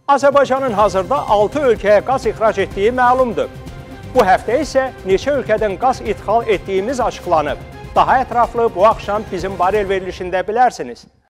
Azərbaycanın hazırda 6 ölkəyə qaz ixrac etdiyi məlumdur. Bu həftə isə neçə ölkədən qaz ixal etdiyimiz açıqlanıb. Daha ətraflı bu axşam bizim Barel verilişində bilərsiniz.